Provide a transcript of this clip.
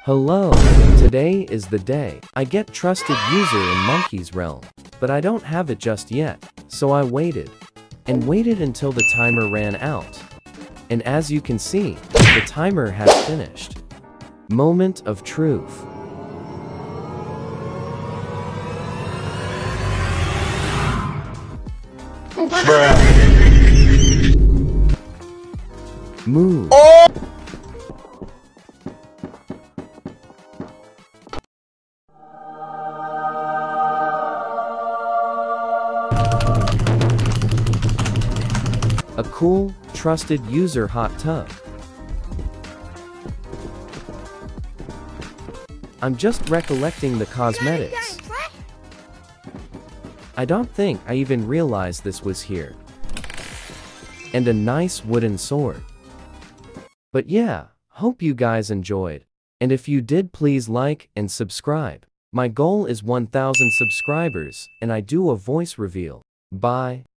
Hello, today is the day I get trusted user in Monkey's realm, but I don't have it just yet, so I waited and waited until the timer ran out. And as you can see, the timer has finished. Moment of truth. Move. A cool, trusted user hot tub. I'm just recollecting the cosmetics. I don't think I even realized this was here. And a nice wooden sword. But yeah, hope you guys enjoyed. And if you did, please like and subscribe. My goal is 1,000 subscribers, and I do a voice reveal. Bye.